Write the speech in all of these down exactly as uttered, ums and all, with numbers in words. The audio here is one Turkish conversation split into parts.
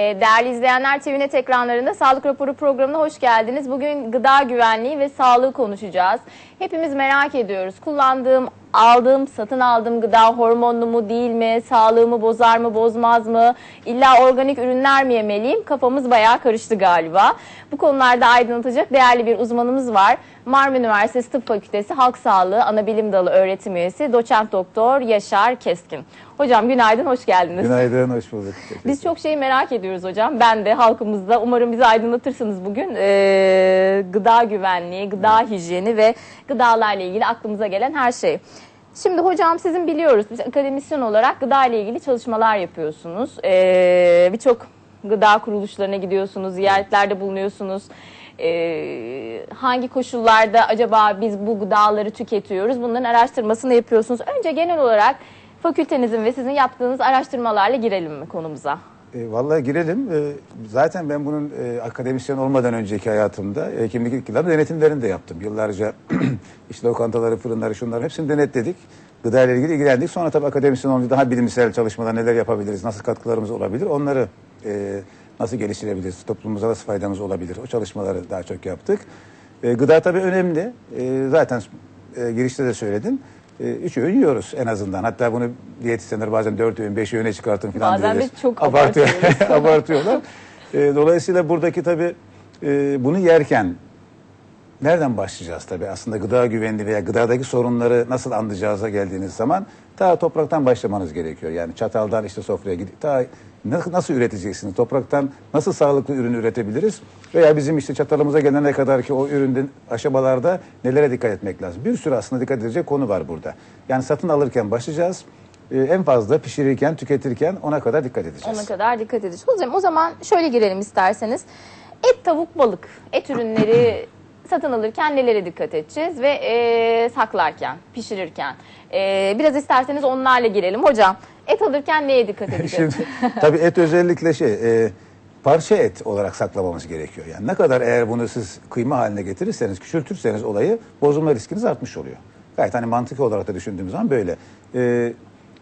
Değerli izleyenler, T V Net ekranlarında Sağlık Raporu programına hoş geldiniz. Bugün gıda güvenliği ve sağlığı konuşacağız. Hepimiz merak ediyoruz. Kullandığım, aldığım, satın aldığım gıda hormonlu mu değil mi? Sağlığımı bozar mı, bozmaz mı? İlla organik ürünler mi yemeliyim? Kafamız bayağı karıştı galiba. Bu konularda aydınlatacak değerli bir uzmanımız var. Marmara Üniversitesi Tıp Fakültesi Halk Sağlığı Anabilim Dalı öğretim üyesi Doçent Doktor Yaşar Keskin. Hocam günaydın, hoş geldiniz. Günaydın, hoş bulduk. Biz çok şeyi merak ediyoruz hocam. Ben de halkımızda. Umarım bizi aydınlatırsınız bugün. Ee, gıda güvenliği, gıda hijyeni ve gıdalarla ilgili aklımıza gelen her şey. Şimdi hocam, sizin biliyoruz, biz akademisyen olarak gıda ile ilgili çalışmalar yapıyorsunuz. Ee, Birçok gıda kuruluşlarına gidiyorsunuz, ziyaretlerde bulunuyorsunuz. Ee, hangi koşullarda acaba biz bu gıdaları tüketiyoruz? Bunların araştırmasını yapıyorsunuz. Önce genel olarak fakültenizin ve sizin yaptığınız araştırmalarla girelim mi konumuza? E, vallahi girelim. E, zaten ben bunun e, akademisyen olmadan önceki hayatımda e, hekimlik yıllarında denetimlerini de yaptım. Yıllarca işte lokantaları, fırınları, şunları hepsini denetledik. Gıda ile ilgili ilgilendik. Sonra tabii akademisyen olunca daha bilimsel çalışmalar, neler yapabiliriz, nasıl katkılarımız olabilir, onları e, nasıl geliştirebiliriz, toplumumuza nasıl faydamız olabilir, o çalışmaları daha çok yaptık. E, gıda tabii önemli. E, zaten e, girişte de söyledim. Üç öğün yiyoruz en azından. Hatta bunu diyetisyenler bazen dört öğün, beş öğüne çıkartın falan bazen diyorlar. Bazen de çok Abartıyor, abartıyorlar. E, dolayısıyla buradaki tabii e, bunu yerken nereden başlayacağız tabii? Aslında gıda güvenliği veya gıdadaki sorunları nasıl anlayacağıza geldiğiniz zaman ta topraktan başlamanız gerekiyor. Yani çataldan işte sofraya gidip ta nasıl üreteceksiniz? Topraktan nasıl sağlıklı ürün üretebiliriz? Veya bizim işte çatalımıza gelene kadar ki o ürünün aşamalarda nelere dikkat etmek lazım? Bir sürü aslında dikkat edilecek konu var burada. Yani satın alırken başlayacağız. Ee, en fazla pişirirken, tüketirken ona kadar dikkat edeceğiz. Ona kadar dikkat edeceğiz. Hocam o zaman şöyle girelim isterseniz. Et, tavuk, balık, et ürünleri satın alırken nelere dikkat edeceğiz ve e, saklarken, pişirirken. E, biraz isterseniz onlarla girelim. Hocam, et alırken neye dikkat edeceğiz? Şimdi, tabii et özellikle şey, e, parça et olarak saklamamız gerekiyor. Yani ne kadar eğer bunu siz kıyma haline getirirseniz, küçültürseniz olayı, bozulma riskiniz artmış oluyor. Gayet hani mantıklı olarak da düşündüğümüz zaman böyle. E,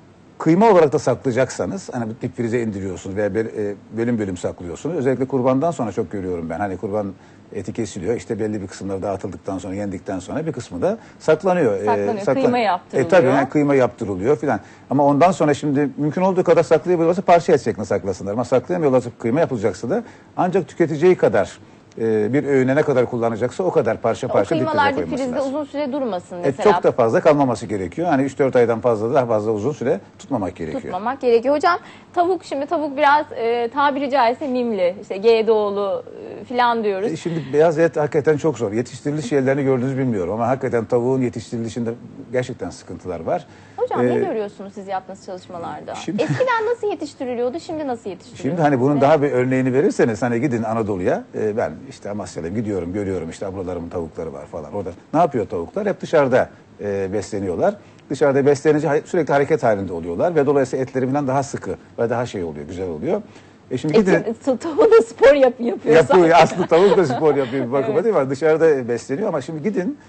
kıyma olarak da saklayacaksanız, hani dip frize indiriyorsunuz veya bölüm bölüm saklıyorsunuz. Özellikle kurbandan sonra çok görüyorum ben. Hani kurban eti kesiliyor, işte belli bir kısımları dağıtıldıktan sonra, yendikten sonra bir kısmı da saklanıyor. Saklanıyor, ee, saklan kıyma yaptırılıyor. E tabii yani kıyma yaptırılıyor filan. Ama ondan sonra şimdi mümkün olduğu kadar saklayabiliyorlarsa parça et şeklinde saklasınlar. Ama saklayamıyorlarsa, kıyma yapılacaksa da ancak tüketeceği kadar e, bir öğüne ne kadar kullanacaksa o kadar parça parça dip frize koyması lazım. O kıymalar dip frizde uzun süre durmasın mesela. E, çok da fazla kalmaması gerekiyor. Hani üç dört aydan fazla, daha fazla uzun süre tutmamak gerekiyor. Tutmamak gerekiyor. Hocam tavuk, şimdi tavuk biraz e, tabiri caizse mimli, işte G D O'lu e, falan diyoruz. E, şimdi beyaz et hakikaten çok zor. Yetiştiriliş yerlerini gördünüz bilmiyorum ama hakikaten tavuğun yetiştirilişinde gerçekten sıkıntılar var. Hocam ee, ne görüyorsunuz siz yaptığınız çalışmalarda? Şimdi, Eskiden nasıl yetiştiriliyordu, şimdi nasıl yetiştiriliyor? Şimdi hani bunun evet. daha bir örneğini verirseniz, hani gidin Anadolu'ya, e, ben işte Amasya'da gidiyorum, görüyorum işte ablalarımın tavukları var falan. Orada ne yapıyor tavuklar? Hep dışarıda e, besleniyorlar. Dışarıda beslenince sürekli hareket halinde oluyorlar ve dolayısıyla etleri falan daha sıkı ve daha şey oluyor, güzel oluyor. E şimdi gidin, e, tavuğu da spor yap, yapıyor. Yapıyor, aslında tavuk da spor yapıyor bir bakıma evet. değil mi? Dışarıda besleniyor ama şimdi gidin,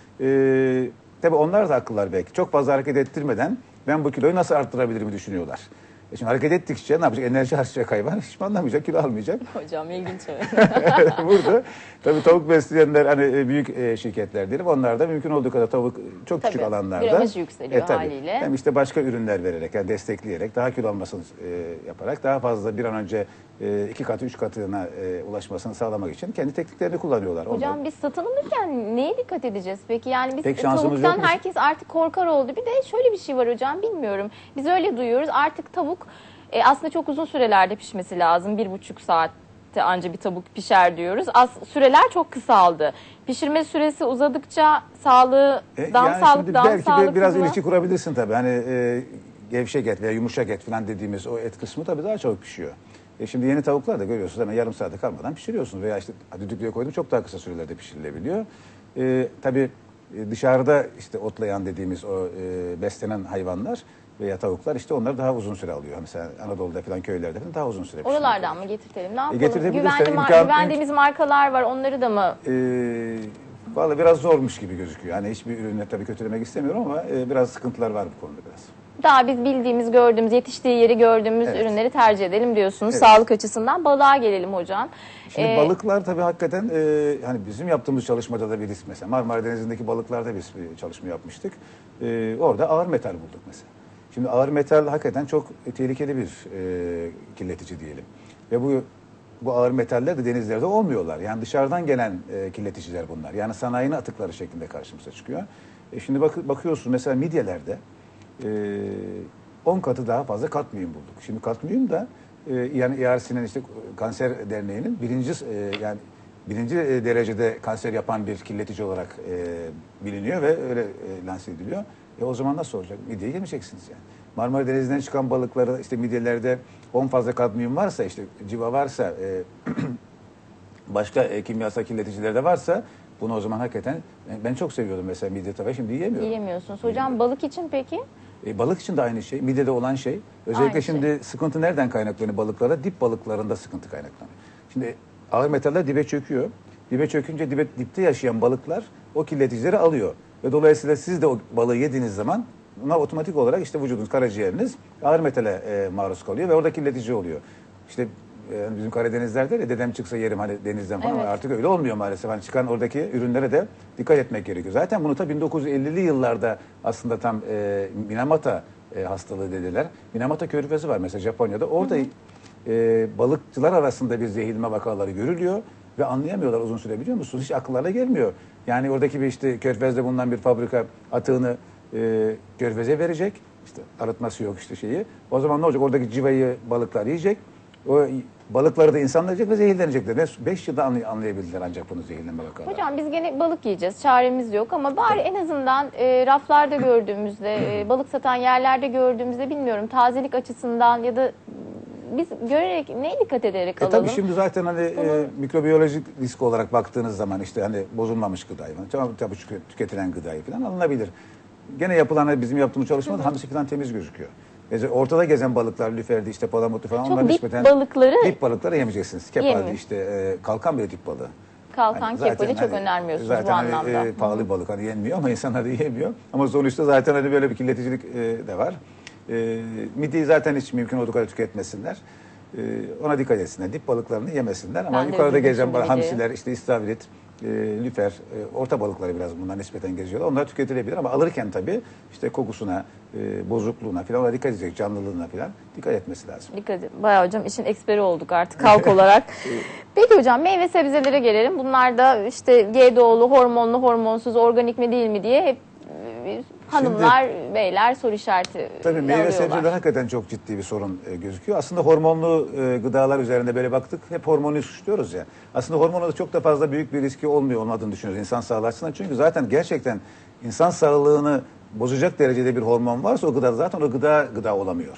e, tabii onlar da haklılar belki. Çok fazla hareket ettirmeden ben bu kiloyu nasıl arttırabilirim düşünüyorlar. E şimdi hareket ettikçe ne yapacak? Enerji harcayacak hayvan. Hiç anlamayacak, kilo almayacak. Hocam ilginç. Burada tabii tavuk besleyenler, hani büyük şirketler diyelim, onlar da mümkün olduğu kadar tavuk çok tabii, küçük alanlarda. Gramaj yükseliyor e, tabii, haliyle. Hem işte başka ürünler vererek, yani destekleyerek, daha kilo almasını e, yaparak, daha fazla bir an önce e, iki katı, üç katına e, ulaşmasını sağlamak için kendi tekniklerini kullanıyorlar. Hocam onlar. Biz satın alırken neye dikkat edeceğiz peki? Yani biz Pek tavuktan herkes artık korkar oldu. Bir de şöyle bir şey var hocam, bilmiyorum. Biz öyle duyuyoruz. Artık tavuk e, aslında çok uzun sürelerde pişmesi lazım. Bir buçuk saatte anca bir tavuk pişer diyoruz. Az, süreler çok kısaldı. Pişirme süresi uzadıkça sağlığı e, daha yani sağlıklı, daha belki sağlıklı biraz mı? ilişki kurabilirsin tabii. Hani e, gevşek et veya yumuşak et falan dediğimiz o et kısmı tabii daha çabuk pişiyor. E şimdi yeni tavuklar da görüyorsunuz, hemen yarım saate kalmadan pişiriyorsunuz veya işte düdüklüye koydum çok daha kısa sürelerde pişirilebiliyor. E, tabii dışarıda işte otlayan dediğimiz o e, beslenen hayvanlar veya tavuklar, işte onlar daha uzun süre alıyor. Mesela Anadolu'da falan, köylerde falan daha uzun süre pişiriyor. Oralardan mı getirtelim? Ne yapalım? E, Güvenli imkan, mar güvendiğimiz markalar var, onları da mı? E, Vallahi biraz zormuş gibi gözüküyor. Yani hiçbir ürünle tabii kötülemek istemiyorum ama e, biraz sıkıntılar var bu konuda biraz. Daha biz bildiğimiz, gördüğümüz, yetiştiği yeri gördüğümüz Evet. ürünleri tercih edelim diyorsunuz. Evet. Sağlık açısından balığa gelelim hocam. Şimdi Ee, balıklar tabii hakikaten e, hani bizim yaptığımız çalışmada da bir risk mesela. Marmara Denizi'ndeki balıklarda biz bir çalışma yapmıştık. E, orada ağır metal bulduk mesela. Şimdi ağır metal hakikaten çok tehlikeli bir e, kirletici diyelim. Ve bu bu ağır metaller de denizlerde olmuyorlar. Yani dışarıdan gelen e, kirleticiler bunlar. Yani sanayinin atıkları şeklinde karşımıza çıkıyor. E, şimdi bak, bakıyorsun mesela midyelerde on katı daha fazla kadmiyum bulduk. Şimdi kadmiyum da e, yani I R C'nin işte kanser derneğinin birinci e, yani birinci derecede kanser yapan bir kirletici olarak e, biliniyor ve öyle e, lanse ediliyor. E o zaman nasıl olacak? Midyeye yemeyeceksiniz yani. Marmara Denizi'nden çıkan balıkları işte midyelerde on fazla kadmiyum varsa, işte civa varsa, e, başka e, kimyasal kirleticiler de varsa bunu o zaman hakikaten ben çok seviyordum mesela midye tava, şimdi yiyemiyorum. Yiyemiyorsunuz. Hocam balık için peki? E, balık için de aynı şey. Midyede olan şey. Özellikle Aynı şimdi şey. sıkıntı nereden kaynaklanıyor balıklara? Dip balıklarında sıkıntı kaynaklanıyor. Şimdi ağır metaller dibe çöküyor. Dibe çökünce dibe, dipte yaşayan balıklar o kirleticileri alıyor. Ve dolayısıyla siz de o balığı yediğiniz zaman buna otomatik olarak işte vücudunuz, karaciğeriniz ağır metale e, maruz kalıyor ve orada kirletici oluyor. İşte e, bizim Karadenizlerde de dedem çıksa yerim hani denizden falan, Evet. ama artık öyle olmuyor maalesef. Hani çıkan oradaki ürünlere de dikkat etmek gerekiyor. Zaten bunu ta bin dokuz yüz ellili yıllarda aslında tam e, Minamata e, hastalığı dediler. Minamata körfezi var mesela Japonya'da. Orada hı hı. E, balıkçılar arasında bir zehirlenme vakaları görülüyor ve anlayamıyorlar uzun süre, biliyor musunuz? Hiç akıllarına gelmiyor. Yani oradaki bir işte körfezde bulunan bir fabrika atığını e, körfeze verecek. İşte arıtması yok işte şeyi. O zaman ne olacak? Oradaki civayı balıklar yiyecek. O balıkları da insanlar yiyecek ve zehirlenecekler. beş yılda anlay anlayabildiler ancak bunu, zehirlenme vakaları. Hocam biz gene balık yiyeceğiz. Çaremiz yok ama bari en azından e, raflarda gördüğümüzde, e, balık satan yerlerde gördüğümüzde, bilmiyorum, tazelik açısından ya da biz görerek, neye dikkat ederek E alalım? tabii şimdi zaten hani e, mikrobiyolojik risk olarak baktığınız zaman işte hani bozulmamış gıdayı falan, tamam, tabii tüketilen gıdayı falan alınabilir. Gene yapılan hani bizim yaptığımız çalışmada hamsi falan temiz gözüküyor. Mesela ortada gezen balıklar, lüferdi, işte palamutlu falan, Çok onların dip nispeten balıkları dip balıkları yemeyeceksiniz. Kepaldi, Yemiyor. işte e, kalkan bile dip balığı. Kalkan, Hani zaten kepali çok hani- önermiyorsunuz zaten bu hani, anlamda. e, pahalı bir balık, hani yenmiyor ama insanlar da yiyemiyor. Ama sonuçta zaten hani böyle bir kirleticilik e, de var. E, midyeyi zaten hiç mümkün olduğu kadar tüketmesinler. E, ona dikkat etsinler. Dip balıklarını yemesinler. Ama Ben de yukarıda üzüldüm gezen şimdi balık, midyeye. hamsiler, işte istavrit, e, lüfer, e, orta balıkları biraz bunlar nispeten geziyorlar. Onlar tüketilebilir ama alırken tabii işte kokusuna, e, bozukluğuna falan ona dikkat edecek, canlılığına falan dikkat etmesi lazım. Dikkat edin. Bayağı hocam işin eksperi olduk artık halk olarak. Peki hocam meyve sebzelere gelelim. Bunlar da işte G D O'lu, hormonlu, hormonsuz, organik mi değil mi diye hep e, hanımlar, beyler soru işareti Tabii meyve alıyorlar. sebzeler hakikaten çok ciddi bir sorun e, gözüküyor. Aslında hormonlu e, gıdalar üzerinde böyle baktık. Hep hormonu suçluyoruz ya. Aslında hormonda çok da fazla büyük bir riski olmuyor, olmadığını düşünüyoruz insan sağlığı açısından. Çünkü zaten gerçekten insan sağlığını bozacak derecede bir hormon varsa o gıda zaten o gıda gıda olamıyor.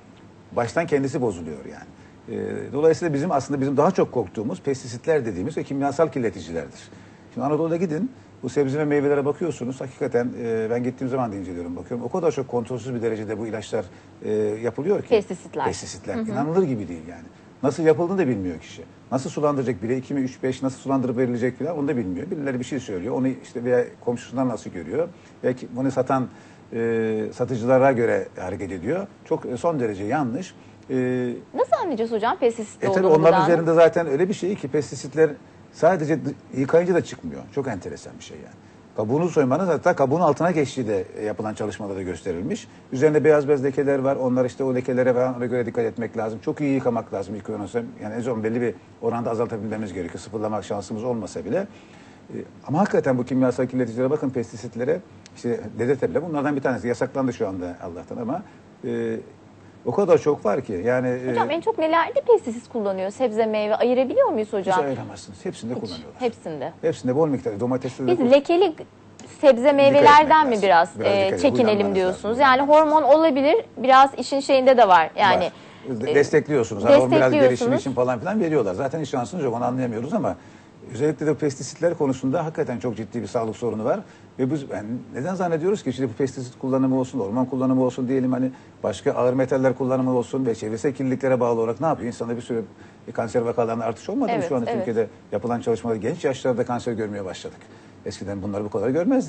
Baştan kendisi bozuluyor yani. E, dolayısıyla bizim aslında bizim daha çok korktuğumuz pestisitler dediğimiz ve kimyasal kirleticilerdir. Şimdi Anadolu'da gidin, bu sebze ve meyvelere bakıyorsunuz. Hakikaten e, ben gittiğim zaman da inceliyorum, bakıyorum. O kadar çok kontrolsüz bir derecede bu ilaçlar e, yapılıyor ki. Pestisitler. Pestisitler. İnanılır gibi değil yani. Nasıl yapıldığını da bilmiyor kişi. Nasıl sulandıracak, bire, iki mi, üç, beş, nasıl sulandırıp verilecek falan onu da bilmiyor. Birileri bir şey söylüyor. Onu işte veya komşusundan nasıl görüyor. Belki bunu satan e, satıcılara göre hareket ediyor. Çok e, son derece yanlış. E, Nasıl anlayacağız hocam pestisit e olduğunu? tabii onların gıdanın? üzerinde zaten öyle bir şey ki pestisitler sadece yıkayınca da çıkmıyor. Çok enteresan bir şey yani. Kabuğunu soymanız, hatta kabuğun altına geçtiği de yapılan çalışmalarda gösterilmiş. Üzerinde beyaz bez lekeler var. Onlar işte o lekelere falan ona göre dikkat etmek lazım. Çok iyi yıkamak lazım yıkıyoruz. Yani en azından belli bir oranda azaltabilmemiz gerekiyor. Sıfırlamak şansımız olmasa bile. Ee, ama hakikaten bu kimyasal kirleticilere bakın, pestisitlere, işte D D T bile bunlardan bir tanesi. Yasaklandı şu anda Allah'tan ama e, o kadar çok var ki. Yani Hocam e, en çok nelerde pestisit kullanıyor? Sebze, meyve ayırabiliyor muyuz hiç hocam? ayıramazsınız. Hepsinde Hiç, kullanıyorlar. hepsinde. Hepsinde bol miktarda. Domateste de Biz kullan- lekeli sebze meyvelerden mi lazım. biraz, Biraz e, dikkat edin, çekinelim uyanmanız diyorsunuz? lazım. Yani hormon olabilir, biraz işin şeyinde de var. Yani Var. e, Destekliyorsunuz. Hani o biraz gelişimi destekliyorsunuz. için falan filan veriyorlar. Zaten hiç şansınız yok, onu anlayamıyoruz ama özellikle de pestisitler konusunda hakikaten çok ciddi bir sağlık sorunu var. Ve biz yani neden zannediyoruz ki işte bu pestisit kullanımı olsun, orman kullanımı olsun diyelim, hani başka ağır metaller kullanımı olsun ve çevresel kirliliklere bağlı olarak ne yapıyor? İnsanda bir sürü kanser vakalarında artış olmadı mı Evet, şu anda evet. Türkiye'de yapılan çalışmalar? Genç yaşlarda kanser görmeye başladık. Eskiden bunları bu kadar görmezdik.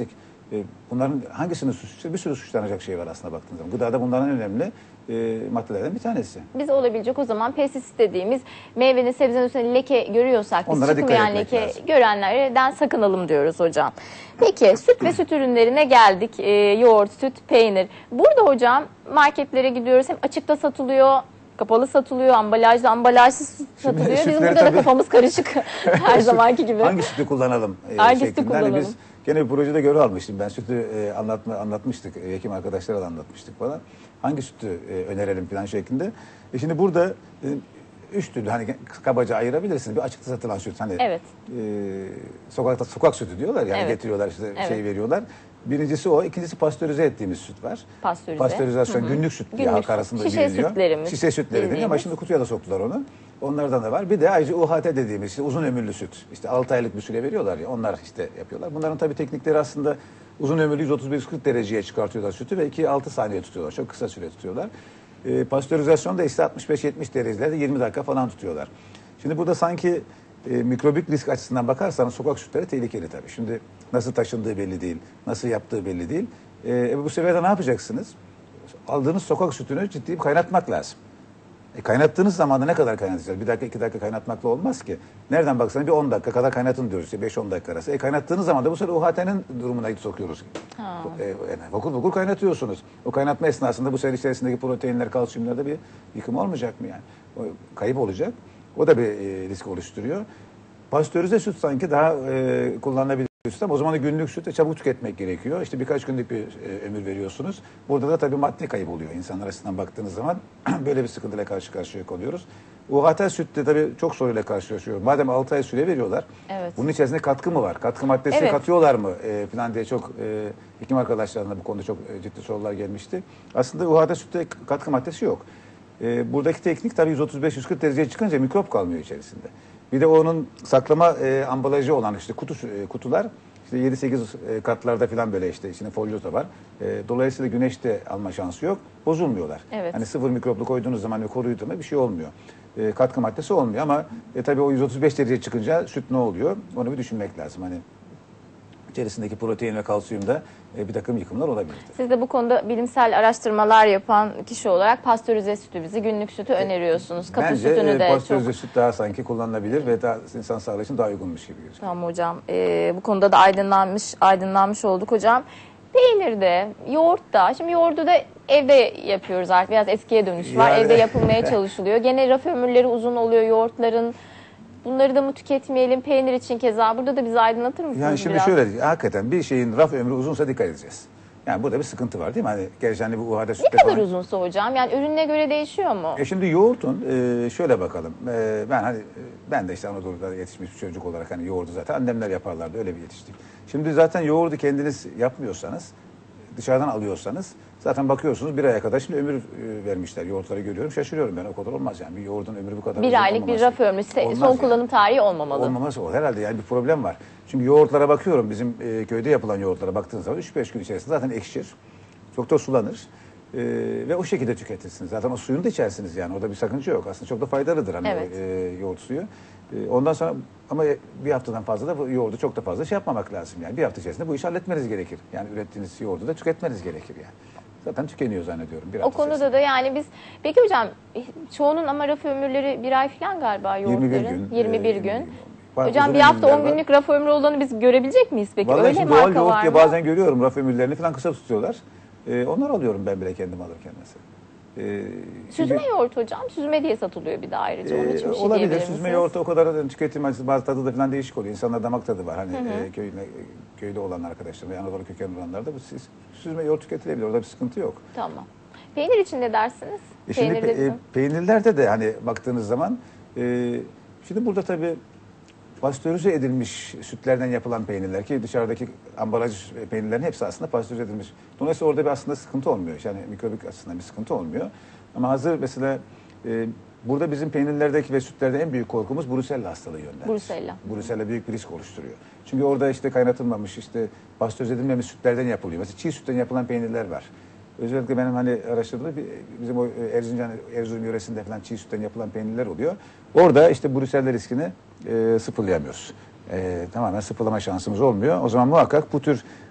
E, bunların hangisini suçlayacak? Bir sürü suçlanacak şey var aslında baktığınız zaman. Gıdada bunların en önemli e, maddelerden bir tanesi. Biz olabilecek o zaman pestisit dediğimiz meyvenin sebzenin üstünde leke görüyorsak, biz Onlara dikkat çıkmayan etmek leke lazım. görenlerden sakınalım diyoruz hocam. Peki süt ve süt ürünlerine geldik. Ee, yoğurt, süt, peynir. Burada hocam marketlere gidiyoruz. Hem açıkta satılıyor, kapalı satılıyor, ambalajlı, ambalajsız satılıyor. Bizim sütleri burada da tabii- kafamız karışık her zamanki gibi. Hangi sütü kullanalım? E, Hangi sütü şeklinde. Hani kullanalım? biz gene bir projede görev almıştım. Ben sütü e, anlatma, anlatmıştık. E, hekim arkadaşlara da anlatmıştık falan. Hangi sütü e, önerelim falan şeklinde. E şimdi burada e, üç türlü hani kabaca ayırabilirsiniz. Bir açıkta satılan süt. Hani Evet. e, sokakta sokak sütü diyorlar yani Evet. getiriyorlar işte Evet. şey veriyorlar. Birincisi o. İkincisi pastörize ettiğimiz süt var. Pastörize. Pastörizasyon Hı hı. günlük süt diye Günlük halk süt. arasında Şişe biliniyor. sütlerimiz Şişe sütleri deniyor ama bildiğimiz. şimdi kutuya da soktular onu. Onlardan da var. Bir de ayrıca U H T dediğimiz işte uzun ömürlü süt. İşte altı aylık bir süre veriyorlar ya onlar işte yapıyorlar. Bunların tabii teknikleri aslında uzun ömürlü yüz otuz yüz kırk dereceye çıkartıyorlar sütü ve iki altı saniye tutuyorlar. Çok kısa süre tutuyorlar. E, pastörizasyon da ise altmış beş yetmiş derecelerde yirmi dakika falan tutuyorlar. Şimdi burada sanki e, mikrobik risk açısından bakarsanız sokak sütleri tehlikeli tabii. Şimdi nasıl taşındığı belli değil, nasıl yaptığı belli değil. E, bu sefer de ne yapacaksınız? Aldığınız sokak sütünü ciddi bir kaynatmak lazım. E, kaynattığınız zaman da ne kadar kaynatacağız? Bir dakika iki dakika kaynatmakla olmaz ki. Nereden baksanız bir on dakika kadar kaynatın diyoruz. İşte beş on dakika arası. E, kaynattığınız zaman da bu sefer U H T'nin durumuna sokuyoruz. E, yani vakur vakur kaynatıyorsunuz. O kaynatma esnasında bu sefer içerisindeki proteinler, kalsiyumlarda bir yıkım olmayacak mı yani? O, kayıp olacak. O da bir e, risk oluşturuyor. Pastörize süt sanki daha e, kullanılabilir süt ama o zaman da günlük sütü çabuk tüketmek gerekiyor. İşte birkaç günlük bir e, ömür veriyorsunuz. Burada da tabii maddi kayıp oluyor. İnsanlar açısından baktığınız zaman böyle bir sıkıntıyla karşı karşıya kalıyoruz. U H T sütte tabii çok soruyla karşılaşıyor. Madem altı ay süre veriyorlar, Evet. bunun içerisinde katkı mı var? Katkı maddesi Evet. katıyorlar mı? E, falan diye çok e, hekim arkadaşlarına bu konuda çok e, ciddi sorular gelmişti. Aslında U H T sütte katkı maddesi yok. E, buradaki teknik tabii yüz otuz beş yüz kırk dereceye çıkınca mikrop kalmıyor içerisinde. Bir de onun saklama e, ambalajı olan işte kutu e, kutular işte yedi sekiz e, katlarda falan böyle işte içinde folyo da var. E, dolayısıyla güneşte alma şansı yok. Bozulmuyorlar. Evet. Hani sıfır mikroplu koyduğunuz zaman ve koruyduğunda bir şey olmuyor. E, katkı maddesi olmuyor ama e, tabii o yüz otuz beş dereceye çıkınca süt ne oluyor? Onu bir düşünmek lazım. Hani içerisindeki protein ve kalsiyumda e, bir takım yıkımlar olabilir. Siz de bu konuda bilimsel araştırmalar yapan kişi olarak pastörize sütü, bizi günlük sütü öneriyorsunuz. Katı Bence sütünü e, de pastörize çok... süt daha sanki kullanılabilir ve daha insan sağlığı için daha uygunmuş gibi gözüküyor. Tamam hocam. Ee, bu konuda da aydınlanmış aydınlanmış olduk hocam. Peynirde, yoğurtta, şimdi yoğurdu da evde yapıyoruz artık. Biraz eskiye dönüş var. Yani- Evde yapılmaya çalışılıyor. Gene raf ömürleri uzun oluyor yoğurtların. Bunları da mı tüketmeyelim? Peynir için keza. Burada da bizi aydınlatır mısınız Yani şimdi biraz? şöyle hakikaten bir şeyin raf ömrü uzunsa dikkat edeceğiz. Yani burada bir sıkıntı var değil mi? Hani gerçi hani bu U H T Ne sütte kadar falan- uzunsa hocam? Yani ürününe göre değişiyor mu? E şimdi yoğurtun e, şöyle bakalım. E, ben hani e, ben de işte Anadolu'da yetişmiş bir çocuk olarak hani yoğurdu zaten annemler yaparlardı öyle bir yetiştik. Şimdi zaten yoğurdu kendiniz yapmıyorsanız dışarıdan alıyorsanız zaten bakıyorsunuz bir aya kadar şimdi ömür e, vermişler. Yoğurtları görüyorum şaşırıyorum ben o kadar olmaz yani bir yoğurdun ömrü bu kadar uzun Bir aylık bir olmaması. raf ömrü, se- Olmaz son yani. kullanım tarihi olmamalı. Olmaması o herhalde yani bir problem var. Çünkü yoğurtlara bakıyorum bizim e, köyde yapılan yoğurtlara baktığınız zaman üç beş gün içerisinde zaten ekşir. Çok da sulanır. E, ve o şekilde tüketirsiniz. Zaten o suyunu da içersiniz yani. Orada bir sakınca yok. Aslında çok da faydalıdır hani Evet. e, yoğurt suyu. E, ondan sonra ama bir haftadan fazla da bu yoğurdu çok da fazla şey yapmamak lazım yani. Bir hafta içerisinde bu işi halletmeniz gerekir. Yani ürettiğiniz yoğurdu da tüketmeniz gerekir yani. Zaten tükeniyor zannediyorum. Bir O hafta konuda içerisinde. da yani biz... Peki hocam çoğunun ama raf ömürleri bir ay falan galiba yoğurtların. yirmi bir gün. yirmi bir e, gün. Var, Hocam uzun bir hafta ömürler on var. günlük raf ömrü olanı biz görebilecek miyiz peki? Vallahi Öyle şimdi doğal marka yoğurt var diye mı? bazen görüyorum raf ömürlerini falan kısa tutuyorlar. Ee, onlar alıyorum ben bile kendim alırken mesela. Ee, Süzme çünkü, yoğurt hocam. Süzme diye satılıyor bir de ayrıca. Onun e, için bir şey olabilir. diyebilir Süzme misiniz? yoğurtta o kadar tüketim açısından bazı tadı da falan değişik oluyor. İnsanlar damak tadı var. Hani e, köyüne, köyde olan arkadaşlar ve Anadolu kökenli olanlar da bu siz- süzme yoğurt tüketilebilir. Orada bir sıkıntı yok. Tamam. Peynir için ne dersiniz? E şimdi Peynirde pe- e, bizim- peynirlerde de hani baktığınız zaman e, şimdi burada tabii pastörize edilmiş sütlerden yapılan peynirler ki dışarıdaki ambalaj peynirlerin hepsi aslında pastörize edilmiş. Dolayısıyla orada bir aslında sıkıntı olmuyor. Yani mikrobik açısından bir sıkıntı olmuyor. Ama hazır mesela e, burada bizim peynirlerdeki ve sütlerde en büyük korkumuz Brusella hastalığı yönlendir. Brusella. Brusella büyük bir risk oluşturuyor. Çünkü orada işte kaynatılmamış, işte pastörize edilmemiş sütlerden yapılıyor. Mesela çiğ sütten yapılan peynirler var. Özellikle benim hani araştırdığım bir- bizim o Erzincan, Erzurum yöresinde falan çiğ sütten yapılan peynirler oluyor. Orada işte Brusella riskini e, sıfırlayamıyoruz. E, tamamen sıfırlama şansımız olmuyor. O zaman muhakkak bu tür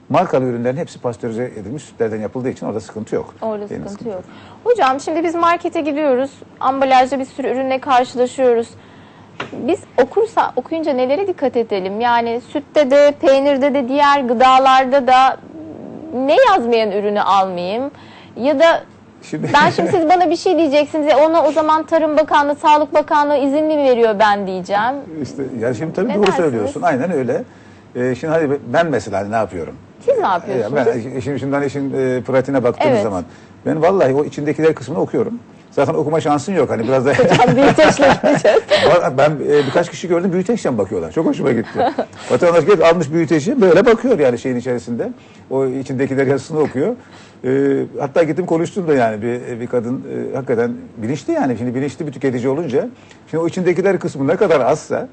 markalı ürünlerin hepsi pastörize edilmiş sütlerden yapıldığı için orada sıkıntı yok. Orada Benim sıkıntı sıkıntı yok. Hocam şimdi biz markete gidiyoruz. Ambalajda bir sürü ürünle karşılaşıyoruz. Biz okursa okuyunca nelere dikkat edelim? Yani sütte de, peynirde de, diğer gıdalarda da ne yazmayan ürünü almayayım? Ya da Şimdi- ben şimdi siz bana bir şey diyeceksiniz. E ona o zaman Tarım Bakanlığı, Sağlık Bakanlığı izin mi veriyor ben diyeceğim. İşte yani şimdi tabii Ne doğru dersiniz? söylüyorsun. Aynen öyle. Ee, şimdi hadi ben mesela ne yapıyorum? Siz ne yapıyorsunuz? Ee, ben şimdi şimdiden işin e, pratiğine baktığım Evet. zaman ben vallahi o içindekiler kısmını okuyorum. Zaten okuma şansın yok hani biraz da Hocam büyüteçle gideceğiz. ben e, birkaç kişi gördüm büyüteçten bakıyorlar. Çok hoşuma gitti. Vatandaş gelip almış büyüteci böyle bakıyor yani şeyin içerisinde. O içindekiler yazısını okuyor. E, hatta gittim konuştum da yani bir, bir kadın e, hakikaten bilinçli yani. Şimdi bilinçli bir tüketici olunca şimdi o içindekiler kısmı ne kadar azsa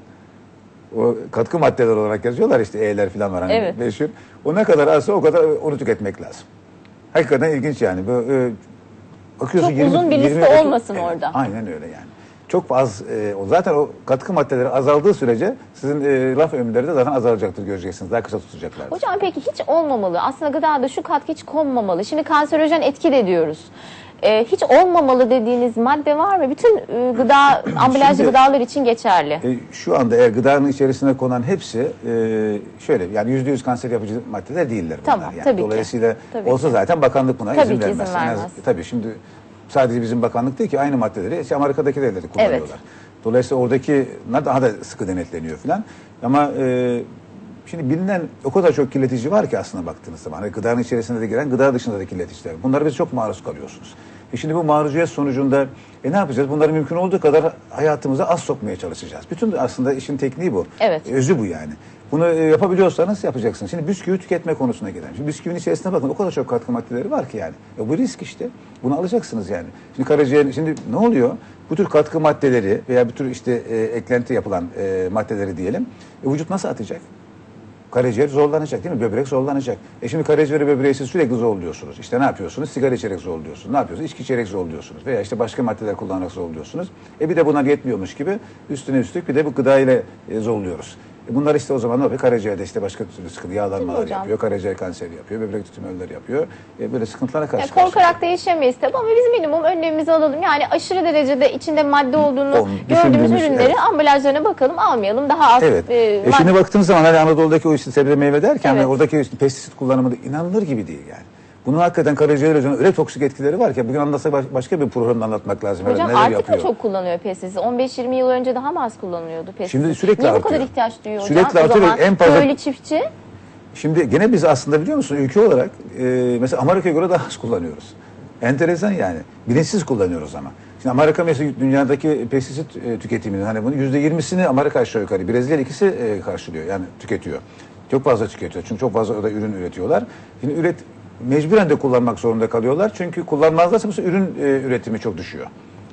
o katkı maddeler olarak yazıyorlar işte E'ler falan var hani Evet. meşhur. O ne kadar azsa o kadar onu tüketmek lazım. Hakikaten ilginç yani. Böyle, e, bakıyorsun Çok yirmi uzun bir liste yirmi otuz olmasın evet, orada. Aynen öyle yani. Çok az e, o zaten o katkı maddeleri azaldığı sürece sizin e, laf ömürleri de zaten azalacaktır göreceksiniz. Daha kısa tutacaklar. Hocam peki hiç olmamalı. Aslında gıdada şu katkı hiç konmamalı. Şimdi kanserojen etki de diyoruz. Ee, hiç olmamalı dediğiniz madde var mı? Bütün e, gıda, ambalajlı Şimdi- gıdalar için geçerli. E, şu anda eğer gıdanın içerisine konan hepsi e, şöyle yani yüzde yüz kanser yapıcı maddeler değiller bunlar. Tamam, yani. tabii ki. Dolayısıyla Tabii olsa ki. zaten bakanlık buna Tabii izin ki izin vermez. En az- vermez. tabii şimdi sadece bizim bakanlık değil ki aynı maddeleri işte Amerika'dakiler de kullanıyorlar. Evet. Dolayısıyla oradaki daha da sıkı denetleniyor falan. Ama e, şimdi bilinen o kadar çok kirletici var ki aslında baktığınız zaman. Hani gıdanın içerisinde de giren, gıda dışında da kirleticiler. Bunlara biz çok maruz kalıyorsunuz. E şimdi bu maruziyet sonucunda e ne yapacağız? Bunları mümkün olduğu kadar hayatımıza az sokmaya çalışacağız. Bütün aslında işin tekniği bu. Evet. E, özü bu yani. Bunu e, yapabiliyorsanız yapacaksınız. Şimdi bisküvi tüketme konusuna gelen. Şimdi bisküvinin içerisine bakın o kadar çok katkı maddeleri var ki yani. E, bu risk işte. Bunu alacaksınız yani. Şimdi karaciğer, şimdi ne oluyor? Bu tür katkı maddeleri veya bu tür işte e, eklenti yapılan e, maddeleri diyelim. E, vücut nasıl atacak? Karaciğer zorlanacak değil mi? Böbrek zorlanacak. E şimdi karaciğeri böbreği siz sürekli zorluyorsunuz. İşte ne yapıyorsunuz? Sigara içerek zorluyorsunuz. Ne yapıyorsunuz? İçki içerek zorluyorsunuz. Veya işte başka maddeler kullanarak zorluyorsunuz. E bir de buna yetmiyormuş gibi üstüne üstlük bir de bu gıda ile e, zorluyoruz. E bunlar işte o zaman ne oluyor? Karaciğerde işte başka türlü sıkıntı, yağlanmalar hocam. yapıyor. Karaciğer kanseri yapıyor. Böbrek tümörleri yapıyor. E böyle sıkıntılara karşı Yani karşıya. korkarak değişemeyiz tabii ama biz minimum önlemimizi alalım. Yani aşırı derecede içinde madde olduğunu Onu gördüğümüz düşündüğümüz, ürünleri evet. ambalajlarına bakalım, almayalım. Daha az Evet. e, E madde- şimdi baktığınız zaman hani Anadolu'daki o işte sebze meyve derken Evet. hani oradaki işte pestisit kullanımı da inanılır gibi değil yani. Bunun hakikaten karaciğer üzerine öyle toksik etkileri var ki bugün anlatsak baş- başka bir programda anlatmak lazım. Hocam Neler artık yapıyor. da çok kullanıyor pestisit. on beş yirmi yıl önce daha mı az kullanılıyordu pestisit? Şimdi sürekli Niye bu artıyor. kadar ihtiyaç duyuyor hocam? Sürekli O artıyor ve zaman en fazla- köylü çiftçi Şimdi gene biz aslında biliyor musun ülke olarak e, mesela Amerika'ya göre daha az kullanıyoruz. Enteresan yani. Bilinçsiz kullanıyoruz ama. Şimdi Amerika mesela dünyadaki pestisit e, tüketiminin hani bunun yüzde yirmisini Amerika aşağı yukarı, Brezilya ikisi e, karşılıyor yani tüketiyor. Çok fazla tüketiyor çünkü çok fazla orada ürün üretiyorlar. Şimdi üret mecburen de kullanmak zorunda kalıyorlar çünkü kullanmazlarsa bu sefer ürün e, üretimi çok düşüyor.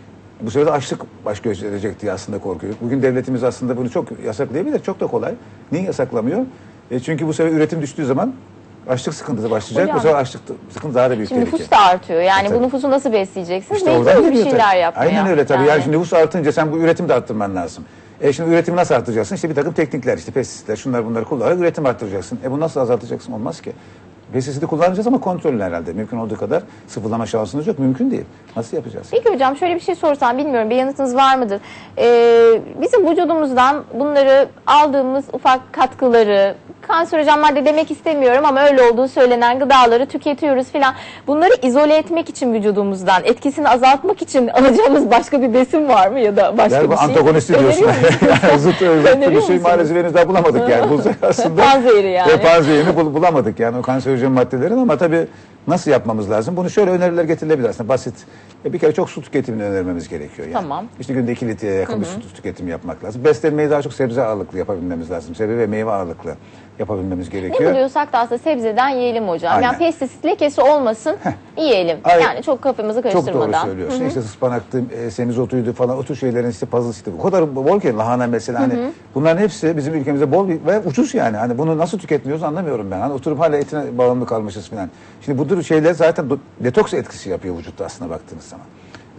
Bu sefer de açlık baş gösterecek diye aslında korkuyor. Bugün devletimiz aslında bunu çok yasaklayabilir. Çok da kolay. Niye yasaklamıyor? E çünkü bu sefer üretim düştüğü zaman açlık sıkıntısı başlayacak. Hocam, bu sefer açlık sıkıntı daha da büyük şimdi tehlike. nüfus da artıyor. Yani E, bu tabii. nüfusu nasıl besleyeceksiniz? İşte oradan Mecbur bir geliyor şeyler tabii. yapmaya. Aynen öyle tabii. Yani, şimdi nüfus artınca sen bu üretimi de arttırman lazım. E şimdi üretimi nasıl arttıracaksın? İşte bir takım teknikler, işte pestisitler, şunlar bunları kullanarak üretim arttıracaksın. E bunu nasıl azaltacaksın? Olmaz ki. Pestisiti kullanacağız ama kontrollü herhalde. Mümkün olduğu kadar sıfırlama şansınız yok. Mümkün değil. Nasıl yapacağız? Peki hocam şöyle bir şey sorsam, bilmiyorum bir yanıtınız var mıdır? Ee, bizim vücudumuzdan bunları aldığımız ufak katkıları, kanserojen madde demek istemiyorum ama öyle olduğu söylenen gıdaları tüketiyoruz filan. Bunları izole etmek için vücudumuzdan, etkisini azaltmak için alacağımız başka bir besin var mı ya da başka Galiba bir şey? antagonisti diyorsun. Öneriyor musunuz? Yani zıt, zıt Öneriyor bir şey musunuz? maalesef henüz daha bulamadık yani. Bulsak aslında. Panzehiri yani. Ve panzehirini bul- bulamadık yani o kanserojen maddelerin ama tabii nasıl yapmamız lazım? Bunu şöyle öneriler getirilebilir aslında basit. E bir kere çok su tüketimini önermemiz gerekiyor yani. Tamam. İşte günde iki litreye yakın bir su tüketimi yapmak lazım. Beslenmeyi daha çok sebze ağırlıklı yapabilmemiz lazım. Sebze ve meyve ağırlıklı yapabilmemiz Ne gerekiyor. buluyorsak da aslında sebzeden yiyelim hocam. Aynen. Yani pestisit lekesi olmasın, yiyelim. Aynen. Yani çok kafamızı Çok karıştırmadan. doğru söylüyorsun. İşte ıspanaktı, e, semizotuydu falan o tür şeylerin işte puzzle işte o kadar bol ki lahana mesela hani bunların hepsi bizim ülkemizde bol ve ucuz yani. Hani bunu nasıl tüketmiyoruz anlamıyorum ben. Hani oturup hala etine bağımlı kalmışız falan. Şimdi bu tür şeyler zaten do- detoks etkisi yapıyor vücutta aslında baktığınız zaman.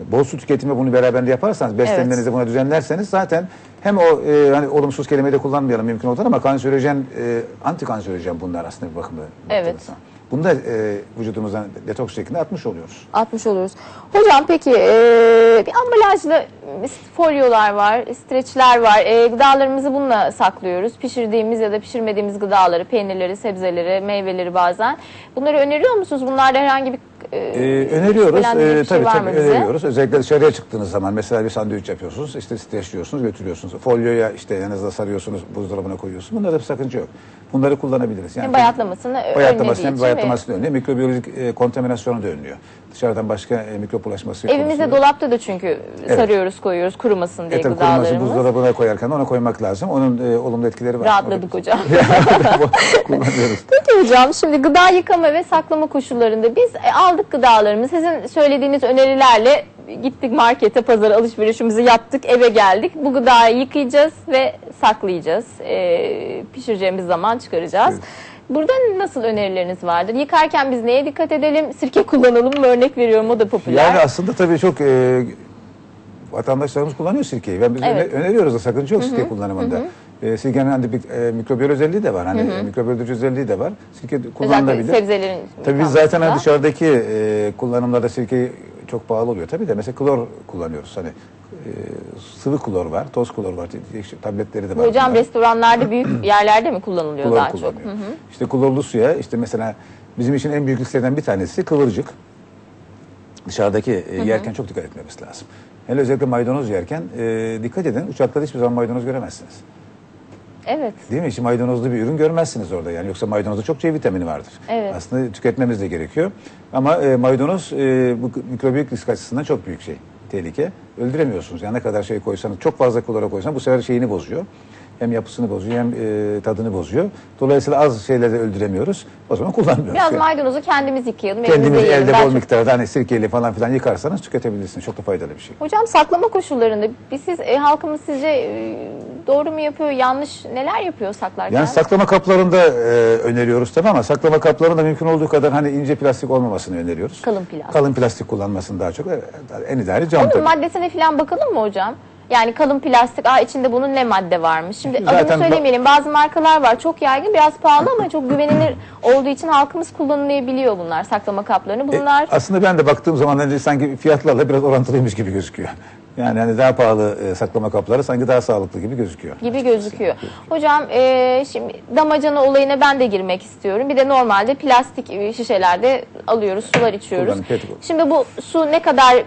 bol su tüketimi bunu beraberinde yaparsanız, beslenmenizi Evet. buna düzenlerseniz zaten hem o e, hani olumsuz kelimeyi de kullanmayalım mümkün olur ama kanserojen, e, anti kanserojen bunlar aslında bir bakımda. Evet. Bunu da e, vücudumuzdan detoks şeklinde atmış oluyoruz. atmış oluruz. Hocam peki e, bir ambalajlı folyolar var, streçler var. E, gıdalarımızı bununla saklıyoruz. Pişirdiğimiz ya da pişirmediğimiz gıdaları, peynirleri, sebzeleri, meyveleri bazen. Bunları öneriyor musunuz? Bunlarda herhangi bir e, Ee, öneriyoruz. şüphelendiğiniz Ee, bir şey tabii var tabii mı bize? öneriyoruz. Özellikle dışarıya çıktığınız zaman mesela bir sandviç yapıyorsunuz, işte streçliyorsunuz, götürüyorsunuz. Folyoya işte yanınızda sarıyorsunuz, buzdolabına koyuyorsunuz. Bunlarda bir sakınca yok. Bunları kullanabiliriz. Yani Hem bayatlamasını bayatlamasını hem önlediği için bayatlamasını önlüyor, mikrobiyolojik e, kontaminasyonu da önlüyor. Dışarıdan başka e, mikrop ulaşması evimizde konusunda- dolapta da çünkü sarıyoruz, koyuyoruz kurumasın diye E tabii kuruması gıdalarımız. buzdolabına koyarken ona koymak lazım. Onun e, olumlu etkileri var. Rahatladık hocam. Kullanıyoruz. Peki hocam, şimdi gıda yıkama ve saklama koşullarında biz e, aldık gıdalarımızı. Sizin söylediğiniz önerilerle gittik markete, pazara alışverişimizi yaptık, eve geldik. Bu gıdayı yıkayacağız ve saklayacağız. E, pişireceğimiz zaman çıkaracağız. Evet. Burada nasıl önerileriniz vardır? Yıkarken biz neye dikkat edelim? Sirke kullanalım mı? Örnek veriyorum, o da popüler. Yani aslında tabii çok e, vatandaşlarımız kullanıyor sirkeyi. Ben biz Evet. öne- öneriyoruz da sakınca yok sirke kullanımında. E, sirkenin hani bir e, mikrobiyol özelliği de var. Hani e, mikrobiyoloji özelliği de var. Sirke Özellikle kullanılabilir. sebzelerin Tabii biz zaten hani yıkanmasında. dışarıdaki e, kullanımlarda sirke çok pahalı oluyor. Tabii de mesela klor kullanıyoruz. Hani e, sıvı klor var, toz klor var, değişik tabletleri de var. Hocam bunlar. restoranlarda, büyük yerlerde mi kullanılıyor Klor daha çok? kullanıyor. İşte klorlu suya işte mesela bizim için en büyük risklerden bir tanesi kıvırcık. Dışarıdaki e, yerken çok dikkat etmemiz lazım. Hele özellikle maydanoz yerken e, dikkat edin, uçakta hiçbir zaman maydanoz göremezsiniz. Evet. Değil mi? Hiç maydanozlu bir ürün görmezsiniz orada yani. Yoksa maydanozda çok C vitamini vardır. Evet. Aslında tüketmemiz de gerekiyor. Ama e, maydanoz e, bu mikrobiyolojik risk açısından çok büyük şey. Tehlike. Öldüremiyorsunuz. Yani ne kadar şey koysanız, çok fazla klora koysanız bu sefer şeyini bozuyor. Hem yapısını bozuyor hem e, tadını bozuyor. Dolayısıyla az şeyleri de öldüremiyoruz. O zaman kullanmıyoruz. Biraz Yani maydanozu kendimiz yıkayalım. kendiniz evimizde yiyelim. elde Daha bol çok- miktarda hani sirkeyle falan filan yıkarsanız tüketebilirsiniz. Çok da faydalı bir şey. Hocam saklama koşullarında biz siz e, halkımız sizce e, doğru mu yapıyor, yanlış neler yapıyor saklarken? Yani saklama kaplarında e, öneriyoruz tabii ama saklama kaplarında mümkün olduğu kadar hani ince plastik olmamasını öneriyoruz. Kalın plastik. Kalın plastik kullanmasını daha çok. Evet, en ideali cam Onun tabii. maddesine falan bakalım mı hocam? Yani kalın plastik, aa içinde bunun ne madde varmış? Şimdi Zaten adını söylemeyelim. Bazı markalar var çok yaygın, biraz pahalı ama çok güvenilir olduğu için halkımız kullanılabiliyor bunlar, saklama kaplarını. E, Bunlar aslında ben de baktığım zaman önce sanki fiyatlarla biraz orantılıymış gibi gözüküyor. Yani hani daha pahalı e, saklama kapları sanki daha sağlıklı gibi gözüküyor. gibi gözüküyor. Hocam e, şimdi damacana olayına ben de girmek istiyorum. Bir de normalde plastik e, şişelerde alıyoruz, sular içiyoruz. Kullanın, pet kullan. Şimdi bu su ne kadar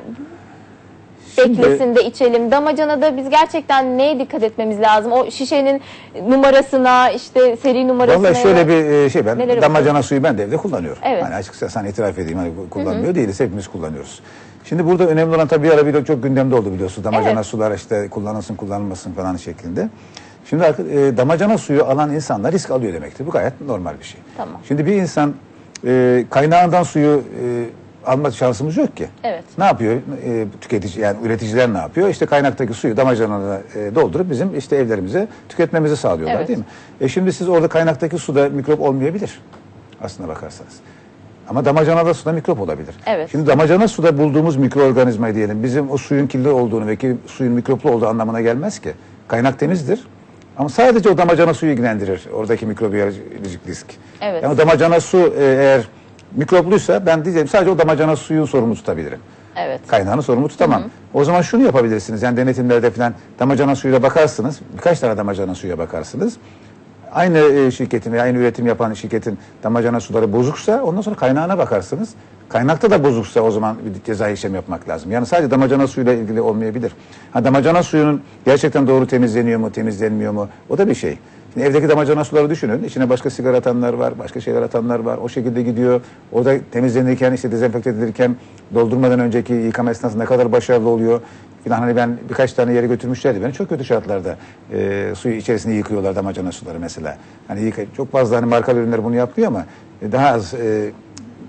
Şimdi- beklesin de içelim? Damacanada biz gerçekten neye dikkat etmemiz lazım? O şişenin numarasına, işte seri numarasına. Vallahi şöyle ya- bir e, şey ben Neleri damacana suyu ben de evde kullanıyorum. Evet. Hani açıkçası sana itiraf edeyim hani kullanmıyor değiliz hepimiz kullanıyoruz. Şimdi burada önemli olan tabii bir ara bir çok gündemde oldu biliyorsunuz. Damacana Evet. sular işte kullanılsın kullanılmasın falan şeklinde. Şimdi e, damacana suyu alan insanlar risk alıyor demektir. Bu gayet normal bir şey. Tamam. Şimdi bir insan e, kaynağından suyu e, alma şansımız yok ki. Evet. Ne yapıyor e, tüketici yani üreticiler ne yapıyor? İşte kaynaktaki suyu damacanana e, doldurup bizim işte evlerimize tüketmemizi sağlıyorlar Evet. değil mi? E şimdi siz orada kaynaktaki suda mikrop olmayabilir aslına bakarsanız. Ama damacanada suda mikrop olabilir. Evet. Şimdi damacana suda bulduğumuz mikroorganizma diyelim bizim o suyun kirli olduğunu ve ki suyun mikroplu olduğu anlamına gelmez ki. Kaynak temizdir. Ama sadece o damacana suyu ilgilendirir oradaki mikrobiyolojik risk. Evet. Yani o damacana su e, eğer mikropluysa ben diyeceğim sadece o damacana suyun sorumlu tutabilirim. Evet. Kaynağını sorumlu tutamam. O zaman şunu yapabilirsiniz. Yani denetimlerde falan damacana suyuyla bakarsınız. Birkaç tane damacana suya bakarsınız. Aynı e, şirketin veya aynı üretim yapan şirketin damacana suları bozuksa ondan sonra kaynağına bakarsınız. Kaynakta da bozuksa o zaman bir ceza işlem yapmak lazım. Yani sadece damacana suyuyla ilgili olmayabilir. Ha, damacana suyunun gerçekten doğru temizleniyor mu, temizlenmiyor mu? O da bir şey. Şimdi evdeki damacana suları düşünün. İçine başka sigara atanlar var, başka şeyler atanlar var. O şekilde gidiyor. Orada temizlenirken, işte dezenfekte edilirken doldurmadan önceki yıkama esnasında ne kadar başarılı oluyor. Falan hani ben birkaç tane yere götürmüşlerdi beni. Çok kötü şartlarda e, suyu içerisinde yıkıyorlar damacana suları mesela. Hani yıka, çok fazla hani marka ürünler bunu yapıyor ama e, daha az e,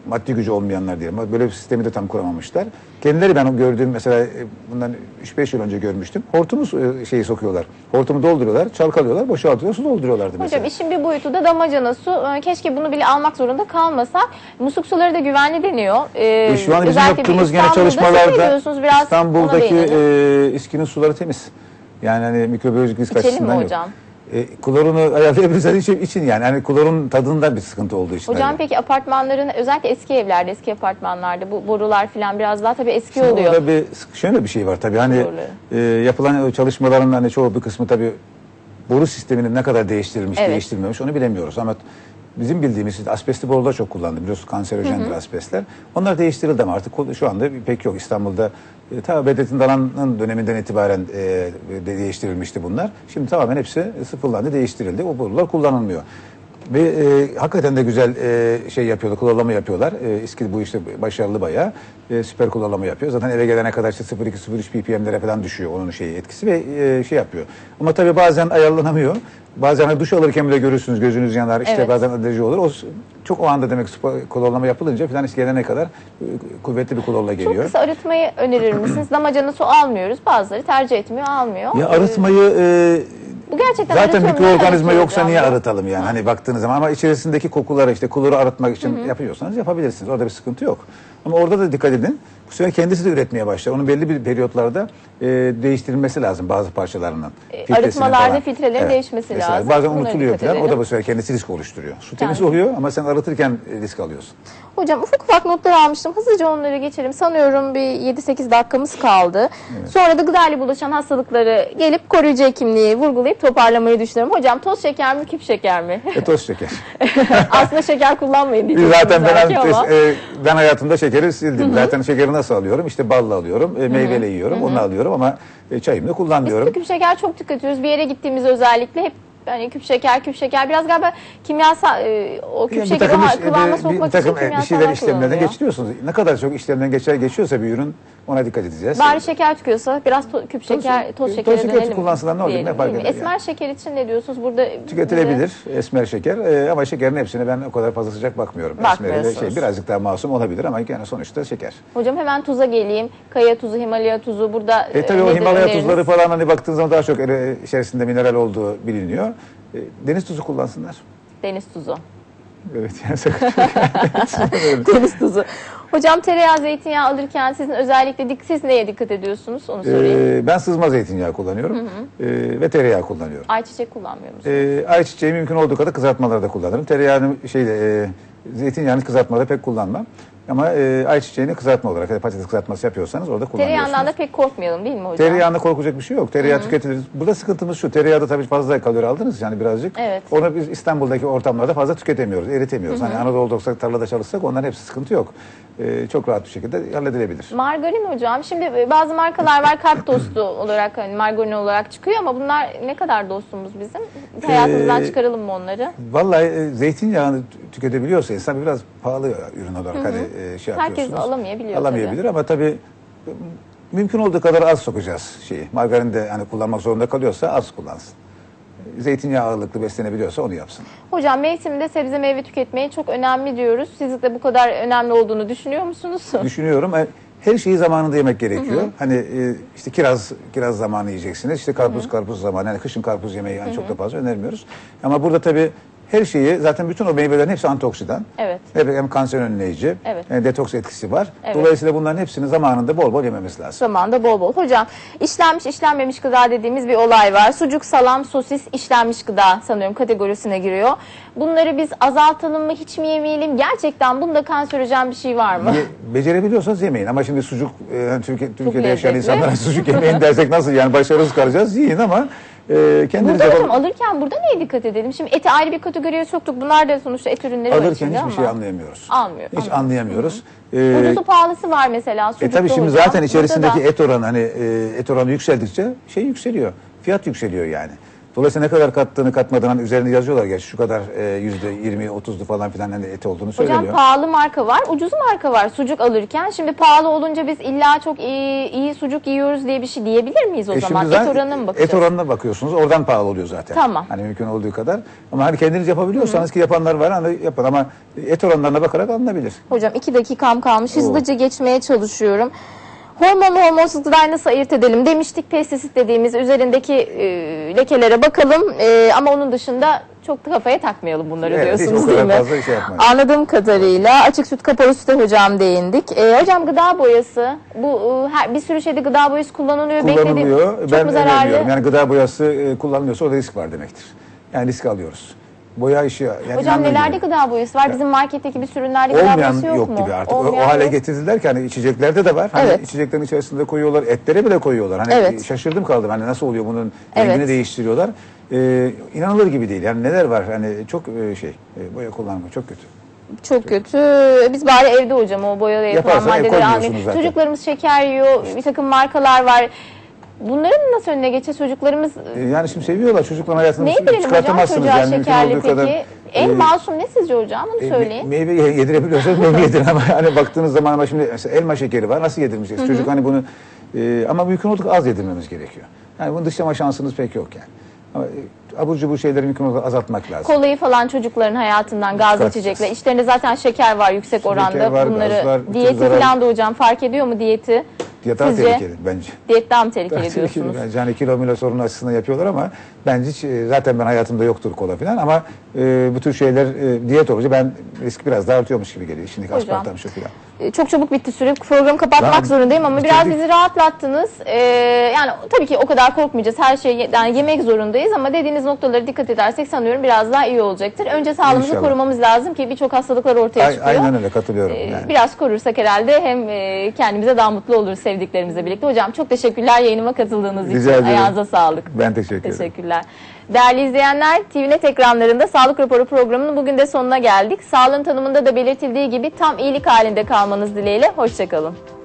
maddi gücü olmayanlar diyelim. Böyle bir sistemi de tam kuramamışlar. Kendileri ben gördüğüm mesela e, bundan üç beş yıl önce görmüştüm. Hortumu e, şeyi sokuyorlar. Hortumu dolduruyorlar, çalkalıyorlar, boşaltıyorlar, su dolduruyorlardı mesela. Hocam işin bir boyutu da damacana su. Ee, Keşke bunu bile almak zorunda kalmasak. Musluk suları da güvenli deniyor. Ee, E, şu an bizim özellikle bir yaptığımız gene İstanbul'da siz ne çalışmalarda diyorsunuz? Biraz ona İstanbul'daki değinelim. e, İSKİ'nin suları temiz. Yani hani mikrobiyolojik risk İçelim mi açısından yok. hocam? E, klorunu ayarlayabiliriz için, için yani. Yani klorun tadında bir sıkıntı olduğu için. Hocam tabii. peki apartmanların özellikle eski evlerde, eski apartmanlarda bu borular falan biraz daha tabii eski Şimdi oluyor. orada bir şöyle bir şey var tabii hani e, yapılan çalışmaların hani çoğu bir kısmı tabii boru sisteminin ne kadar değiştirilmiş, Evet. değiştirilmemiş onu bilemiyoruz ama bizim bildiğimiz işte asbestli borular çok kullanıldı. Biliyorsunuz kanserojendir asbestler. Onlar değiştirildi ama artık şu anda pek yok. İstanbul'da e, ta Bedrettin Dalan'ın döneminden itibaren e, de değiştirilmişti bunlar. Şimdi tamamen hepsi sıfırlandı, değiştirildi. O borular kullanılmıyor. Ve e, hakikaten de güzel e, şey yapıyorlar, klorlama yapıyorlar. E, İSKİ bu işte başarılı bayağı. E, süper klorlama yapıyor. Zaten eve gelene kadar işte sıfır iki sıfır üç ppm'lere falan düşüyor onun şeyi etkisi ve e, şey yapıyor. Ama tabii bazen ayarlanamıyor. Bazen hani duş alırken bile görürsünüz gözünüz yanar. İşte Evet. bazen alerji olur. O çok o anda demek süper klorlama yapılınca falan işte gelene kadar e, kuvvetli bir klorla Çok geliyor. kısa arıtmayı önerir misiniz? Damacana su almıyoruz. Bazıları tercih etmiyor, almıyor. Ya arıtmayı e, Bu gerçekten zaten arıtıyor mu? mikroorganizma Arıtıyor yoksa hocam niye bu. arıtalım yani hani baktığınız zaman ama içerisindeki kokuları işte kloru arıtmak için yapıyorsanız yapabilirsiniz. Orada bir sıkıntı yok. Ama orada da dikkat edin. Bu sefer kendisi de üretmeye başlar. Onun belli bir periyotlarda e, değiştirilmesi lazım bazı parçalarının. E, Filtresinin arıtmalarda falan. filtrelerin değişmesi Mesela lazım. bazen Bunlara unutuluyor dikkat falan. O da edelim. bu sefer kendisi risk oluşturuyor. Su temiz Yani. oluyor ama sen arıtırken e, risk alıyorsun. Hocam ufak ufak notlar almıştım. Hızlıca onları geçelim. Sanıyorum bir yedi sekiz dakikamız kaldı. Sonra da gıda ile bulaşan hastalıkları gelip koruyucu hekimliği vurgulayıp toparlamayı düşünüyorum. Hocam toz şeker mi, küp şeker mi? E, toz şeker. Aslında şeker kullanmayın diyeceksiniz Zaten ben, belki ama. e, ben hayatımda şekeri sildim. Zaten şekeri nasıl alıyorum? İşte balla alıyorum, e, meyveyle yiyorum, onu alıyorum ama e, çayımda Biz kullanmıyorum. de küp şeker çok tüketiyoruz. Bir yere gittiğimizde özellikle hep hani küp şeker, küp şeker. Biraz galiba kimyasal e, o küp Yani bir şekeri takım, o iş- kıvama bir- bir sokmak için takım e, bir şeyler kimyasallar işlemlerden kullanılıyor. geçiriyorsunuz. Ne kadar çok işlemden geçer geçiyorsa bir ürün ona dikkat edeceğiz. Bari şeker tüketiyorsa biraz to- küp şeker, toz toz şekere şeker dönelim. kullansınlar ne olacak, diyelim, ne fark değil mi? eder Esmer yani? şeker için ne diyorsunuz? Burada Tüketilebilir esmer şeker e, ama şekerin hepsine ben o kadar fazla sıcak bakmıyorum. Esmeri de Bakmıyorsunuz. şey, birazcık daha masum olabilir ama yani sonuçta şeker. Hocam hemen tuza geleyim. Kaya tuzu, Himalaya tuzu burada E tabii o nedir Himalaya öneriniz? tuzları falan hani baktığın zaman daha çok e, içerisinde mineral olduğu biliniyor. E, deniz tuzu kullansınlar. Deniz tuzu. Evet yani sakın. Deniz tuzu. Hocam tereyağı, zeytinyağı alırken sizin özellikle dik- siz neye dikkat ediyorsunuz? Onu sorayım. Ee, ben sızma zeytinyağı kullanıyorum Ee, ve tereyağı kullanıyorum. Ayçiçek kullanmıyor musunuz? Ee, ayçiçeği mümkün olduğu kadar kızartmalarda kullanırım. Tereyağını şeyde e, zeytinyağını kızartmada pek kullanmam. Ama e, ayçiçeğini kızartma olarak ya da patates kızartması yapıyorsanız orada kullanıyorsunuz. Tereyağından da pek korkmayalım değil mi hocam? Tereyağında korkacak bir şey yok. Tereyağı tüketilir. Burada sıkıntımız şu. Tereyağda tabii fazla kalori aldınız yani birazcık. Evet. Onu biz İstanbul'daki ortamlarda fazla tüketemiyoruz, eritemiyoruz. Hani Anadolu'da olsak, tarlada çalışsak onların hepsi sıkıntı yok. Ee, çok rahat bir şekilde halledilebilir. Margarin hocam. Şimdi bazı markalar var kalp dostu olarak hani margarin olarak çıkıyor ama bunlar ne kadar dostumuz bizim? Hayatımızdan Ee, çıkaralım mı onları? Vallahi e, zeytinyağını tü- tüketebiliyorsa insan biraz pahalı ürün olarak hani e, şey Herkes yapıyorsunuz. alamayabiliyor Alamayabilir ama tabii e, mümkün olduğu kadar az sokacağız şeyi. Margarin de hani kullanmak zorunda kalıyorsa az kullansın. Zeytinyağı ağırlıklı beslenebiliyorsa onu yapsın. Hocam mevsiminde sebze meyve tüketmeyi çok önemli diyoruz. Siz de bu kadar önemli olduğunu düşünüyor musunuz? Düşünüyorum. e, Her şeyi zamanında yemek gerekiyor. Hani e, işte kiraz kiraz zamanı yiyeceksiniz. İşte karpuz karpuz zamanı. Yani kışın karpuz yemeyi yani çok da fazla önermiyoruz. Ama burada tabii her şeyi zaten bütün o meyvelerin hepsi antioksidan. Evet. Hem, hem kanser önleyici, Evet. hem detoks etkisi var. Evet. Dolayısıyla bunların hepsini zamanında bol bol yememiz lazım. Zamanda bol bol. Hocam işlenmiş işlenmemiş gıda dediğimiz bir olay var. Sucuk, salam, sosis işlenmiş gıda sanıyorum kategorisine giriyor. Bunları biz azaltalım mı hiç mi yemeyelim? Gerçekten bunda kanserojen bir şey var mı? Ye- Becerebiliyorsanız yemeyin ama şimdi sucuk e, yani Türkiye, Türkiye'de yaşayan lezzetli. insanlara sucuk yemeyin dersek nasıl yani başarısız kalacağız? Yiyin ama e, kendiniz Burada yapın- hocam alırken burada neye dikkat edelim? Şimdi eti ayrı bir kategoriye soktuk. Bunlar da sonuçta et ürünleri var alırken içinde hiçbir ama. şey anlayamıyoruz. Almıyor, Hiç anladım. anlayamıyoruz. Ee, Ucuzu pahalısı var mesela. E Sucukta tabii şimdi hocam. zaten içerisindeki Burada da- et oranı hani e, et oranı yükseldikçe şey yükseliyor. Fiyat yükseliyor yani. Dolayısıyla ne kadar kattığını katmadığını hani üzerinde yazıyorlar gerçi şu kadar e, yüzde yirmi otuzlu falan filan hani et olduğunu söyleniyor. Hocam pahalı marka var, ucuz marka var sucuk alırken. Şimdi pahalı olunca biz illa çok iyi, iyi sucuk yiyoruz diye bir şey diyebilir miyiz o E zaman? şimdi Et oranına mı bakacağız? Et oranına bakıyorsunuz. Oradan pahalı oluyor zaten. Tamam. Hani mümkün olduğu kadar. Ama hani kendiniz yapabiliyorsanız, ki yapanlar var, hani yapın ama et oranlarına bakarak alınabilir. Hocam iki dakikam kalmış. Oo. Hızlıca geçmeye çalışıyorum. Hormonlu hormonsuz gıdayı nasıl ayırt edelim demiştik. Pestisit dediğimiz üzerindeki e, lekelere bakalım. E, ama onun dışında çok da kafaya takmayalım bunları Evet, hiç diyorsunuz o değil kadar mi? fazla şey yapmayın. Anladığım kadarıyla açık süt, kapalı süte hocam değindik. E, hocam gıda boyası, bu e, her, bir sürü şeyde gıda boyası kullanılıyor. Kullanılıyor. Beklediğim- Ben çok mu zararlı? önermiyorum. Yani gıda boyası e, kullanılıyorsa orada risk var demektir. Yani risk alıyoruz. Boya işi. Yani Hocam inanılır nelerde gibi. gıda boyası var? Bizim marketteki bir sürü ürünlerde gıda Olmayan boyası yok, yok, mu? gibi artık. O- Olmayan o hale yok. getirdiler ki hani içeceklerde de var. Hani Evet. içeceklerin içerisinde koyuyorlar. Etlere bile koyuyorlar. Hani Evet. şaşırdım kaldım. Hani nasıl oluyor bunun Evet. rengini değiştiriyorlar. Ee, inanılır gibi değil. Yani neler var? Hani çok e, şey e, boya kullanımı çok kötü. Çok kötü. Biz bari evde hocam o boyalı yapılan Yaparsan maddeleri koymuyorsunuz almayalım. zaten. Çocuklarımız şeker yiyor, bir takım markalar var. Bunların nasıl önüne geçeceğiz çocuklarımız? Ee, yani şimdi seviyorlar. Çocukların hayatını Neyi bilelim hocam çıkartamazsınız. çocuğa Yani mümkün şekerli olduğu peki? kadar. En e, masum ne sizce hocam? Onu E, söyleyin. me- Meyve ye- yedirebiliyorsanız meyve yedirin ama hani baktığınız zaman ama şimdi mesela elma şekeri var, nasıl yedirmeyeceğiz? Çocuk hani bunu e, ama mümkün olduğu kadar az yedirmemiz gerekiyor. Yani bunu dışlama şansınız pek yok yani. Ama e, abur cubur şeyleri mümkün olduğu kadar azaltmak lazım. Kolayı falan çocukların hayatından, gaz Çıkartacağız. içecekler. İçlerinde zaten şeker var yüksek oranda. var, Bunları gaz var, bütün diyeti zarar- falan da hocam fark ediyor mu diyeti? Diyet daha Sizce? tehlikeli bence. Diyet daha mı tehlikeli Tehlikeli diyorsunuz? bence. Hani kilo milo sorunu açısından yapıyorlar ama bence hiç, e, zaten ben hayatımda yoktur kola falan ama e, bu tür şeyler e, diyet olunca ben risk biraz daha artıyormuş gibi geliyor. Şimdiki Hocam. aspartam şu falan. Ee, Çok çabuk bitti süre. Programı kapatmak Tamam, zorundayım ama bitirdik. biraz bizi rahatlattınız. Ee, yani tabii ki o kadar korkmayacağız. Her şeyi yani yemek zorundayız ama dediğiniz noktalara dikkat edersek sanıyorum biraz daha iyi olacaktır. Önce sağlığımızı İnşallah. korumamız lazım ki birçok hastalıklar ortaya Ay- çıkıyor. aynen öyle, katılıyorum. Ee, Yani. Biraz korursak herhalde hem e, kendimize daha mutlu oluruz sevdiklerimizle birlikte. Hocam çok teşekkürler yayınıma katıldığınız Rica için. ederim. Ayağınıza sağlık. Ben teşekkür ederim. Teşekkürler. Değerli izleyenler, T V Net ekranlarında Sağlık Raporu programının bugün de sonuna geldik. Sağlığın tanımında da belirtildiği gibi tam iyilik halinde kalmanız dileğiyle. Hoşçakalın.